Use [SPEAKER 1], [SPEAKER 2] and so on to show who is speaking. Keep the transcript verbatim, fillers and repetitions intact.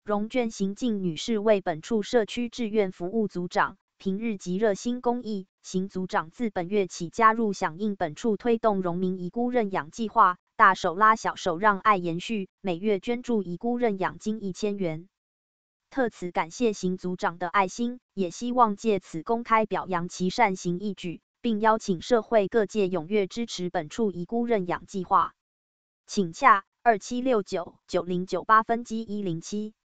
[SPEAKER 1] 荣眷行静女士为本处社区志愿服务组长，平日极热心公益。邢组长自本月起加入响应本处推动荣民遗孤认养计划，大手拉小手让爱延续，每月捐助遗孤认养金一千元。特此感谢邢组长的爱心，也希望借此公开表扬其善行义举，并邀请社会各界踊跃支持本处遗孤认养计划。请洽二七六九九零九八分机一零七。